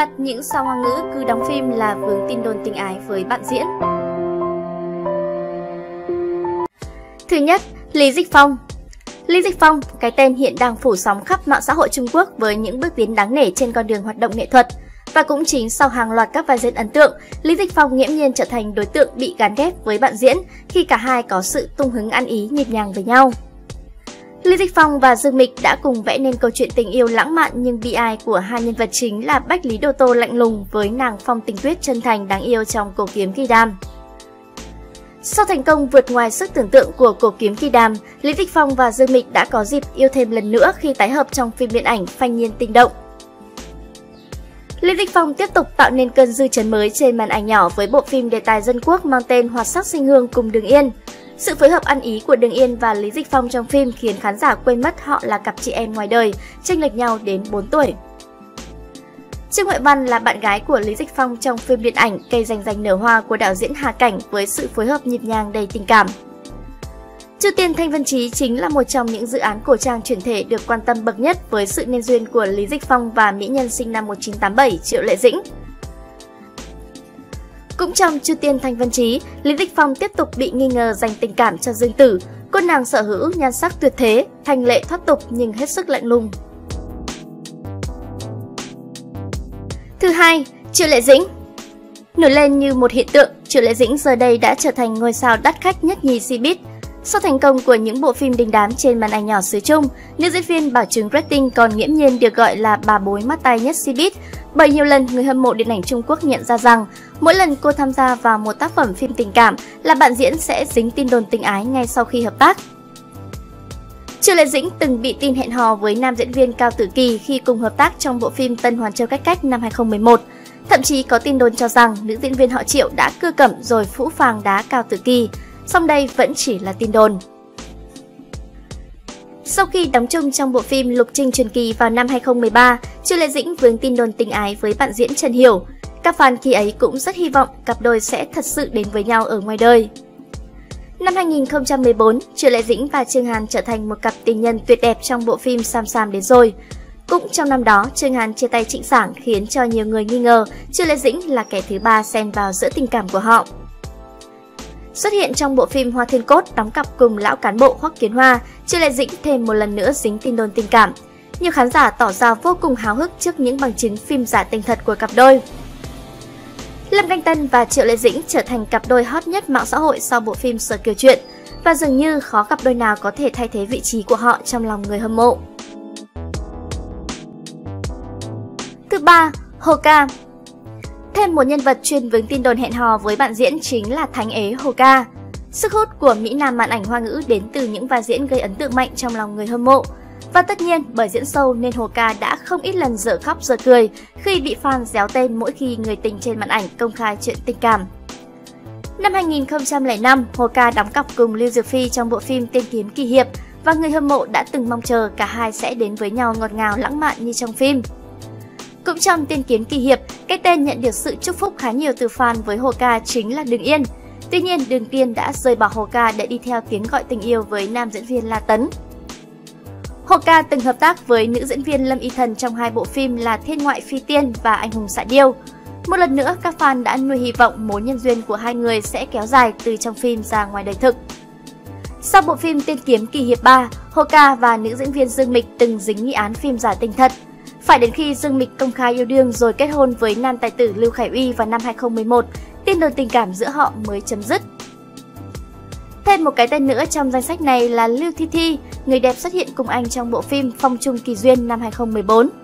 mặt những sao Hoa ngữ cứ đóng phim là vướng tin đồn tình ái với bạn diễn. Thứ nhất, Lý Dịch Phong. Lý Dịch Phong, cái tên hiện đang phủ sóng khắp mạng xã hội Trung Quốc với những bước tiến đáng nể trên con đường hoạt động nghệ thuật. Và cũng chính sau hàng loạt các vai diễn ấn tượng, Lý Dịch Phong nghiễm nhiên trở thành đối tượng bị gán ghép với bạn diễn khi cả hai có sự tung hứng ăn ý nhịp nhàng với nhau. Lý Dịch Phong và Dương Mịch đã cùng vẽ nên câu chuyện tình yêu lãng mạn nhưng bi ai của hai nhân vật chính là Bách Lý Đô Tô lạnh lùng với nàng Phong Tình Tuyết chân thành đáng yêu trong Cổ Kiếm Kỳ Đàm. Sau thành công vượt ngoài sức tưởng tượng của Cổ Kiếm Kỳ Đàm, Lý Dịch Phong và Dương Mịch đã có dịp yêu thêm lần nữa khi tái hợp trong phim điện ảnh Phanh Nhiên Tình Động. Lý Dịch Phong tiếp tục tạo nên cơn dư chấn mới trên màn ảnh nhỏ với bộ phim đề tài dân quốc mang tên Hoạt Sắc Sinh Hương cùng Đường Yên. Sự phối hợp ăn ý của Đường Yên và Lý Dịch Phong trong phim khiến khán giả quên mất họ là cặp chị em ngoài đời, chênh lệch nhau đến 4 tuổi. Trương Huệ Vân là bạn gái của Lý Dịch Phong trong phim điện ảnh Cây Rành Rành Nở Hoa của đạo diễn Hà Cảnh với sự phối hợp nhịp nhàng đầy tình cảm. Chu Tiên Thanh Vân Trí chính là một trong những dự án cổ trang chuyển thể được quan tâm bậc nhất với sự nên duyên của Lý Dịch Phong và mỹ nhân sinh năm 1987 Triệu Lệ Dĩnh. Cũng trong Chu Tiên Thanh Vân Trí, Lý Dịch Phong tiếp tục bị nghi ngờ dành tình cảm cho Dương Tử, cô nàng sở hữu nhan sắc tuyệt thế, thanh lệ thoát tục nhưng hết sức lạnh lùng. Thứ hai, Triệu Lệ Dĩnh. Nổi lên như một hiện tượng, Triệu Lệ Dĩnh giờ đây đã trở thành ngôi sao đắt khách nhất nhì Cbiz. Sau thành công của những bộ phim đình đám trên màn ảnh nhỏ xứ Trung, nữ diễn viên bảo chứng rating còn nghiễm nhiên được gọi là bà bối mắt tay nhất Cbiz, bởi nhiều lần người hâm mộ điện ảnh Trung Quốc nhận ra rằng mỗi lần cô tham gia vào một tác phẩm phim tình cảm là bạn diễn sẽ dính tin đồn tình ái ngay sau khi hợp tác. Triệu Lệ Dĩnh từng bị tin hẹn hò với nam diễn viên Cao Tử Kỳ khi cùng hợp tác trong bộ phim Tân Hoàn Châu Cách Cách năm 2011. Thậm chí có tin đồn cho rằng nữ diễn viên họ Triệu đã cưa cẩm rồi phũ phàng đá Cao Tử Kỳ, song đây vẫn chỉ là tin đồn. Sau khi đóng chung trong bộ phim Lục Trinh Truyền Kỳ vào năm 2013, Triệu Lệ Dĩnh vướng tin đồn tình ái với bạn diễn Trần Hiểu. Các fan khi ấy cũng rất hy vọng cặp đôi sẽ thật sự đến với nhau ở ngoài đời. Năm 2014, Triệu Lệ Dĩnh và Trương Hàn trở thành một cặp tình nhân tuyệt đẹp trong bộ phim Sam Sam Đến Rồi. Cũng trong năm đó, Trương Hàn chia tay Trịnh Sảng khiến cho nhiều người nghi ngờ Triệu Lệ Dĩnh là kẻ thứ ba xen vào giữa tình cảm của họ. Xuất hiện trong bộ phim Hoa Thiên Cốt đóng cặp cùng lão cán bộ Hoắc Kiến Hoa, Triệu Lệ Dĩnh thêm một lần nữa dính tin đồn tình cảm. Nhiều khán giả tỏ ra vô cùng háo hức trước những bằng chứng phim giả tình thật của cặp đôi. Lâm Canh Tân và Triệu Lệ Dĩnh trở thành cặp đôi hot nhất mạng xã hội sau bộ phim Sở Kiều Truyện, và dường như khó cặp đôi nào có thể thay thế vị trí của họ trong lòng người hâm mộ. Thứ ba, Hồ Ca. Thêm một nhân vật chuyên vướng tin đồn hẹn hò với bạn diễn chính là thánh ế Hồ Ca. Sức hút của mỹ nam màn ảnh Hoa ngữ đến từ những vai diễn gây ấn tượng mạnh trong lòng người hâm mộ. Và tất nhiên, bởi diễn sâu nên Hồ Ca đã không ít lần dở khóc dở cười khi bị fan réo tên mỗi khi người tình trên màn ảnh công khai chuyện tình cảm. Năm 2005, Hồ Ca đóng cặp cùng Lưu Diệc Phi trong bộ phim Tiên Kiếm Kỳ Hiệp và người hâm mộ đã từng mong chờ cả hai sẽ đến với nhau ngọt ngào lãng mạn như trong phim. Cũng trong Tiên Kiếm Kỳ Hiệp, cái tên nhận được sự chúc phúc khá nhiều từ fan với Hồ Ca chính là Đường Yên. Tuy nhiên, Đường Yên đã rời bỏ Hồ Ca để đi theo tiếng gọi tình yêu với nam diễn viên La Tấn. Hồ Ca từng hợp tác với nữ diễn viên Lâm Y Thần trong hai bộ phim là Thiên Ngoại Phi Tiên và Anh Hùng Xạ Điêu. Một lần nữa, các fan đã nuôi hy vọng mối nhân duyên của hai người sẽ kéo dài từ trong phim ra ngoài đời thực. Sau bộ phim Tiên Kiếm Kỳ Hiệp 3, Hồ Ca và nữ diễn viên Dương Mịch từng dính nghi án phim giả tình thật. Phải đến khi Dương Mịch công khai yêu đương rồi kết hôn với nam tài tử Lưu Khải Uy vào năm 2011, tin đồn tình cảm giữa họ mới chấm dứt. Thêm một cái tên nữa trong danh sách này là Lưu Thi Thi, người đẹp xuất hiện cùng anh trong bộ phim Phong Trung Kỳ Duyên năm 2014.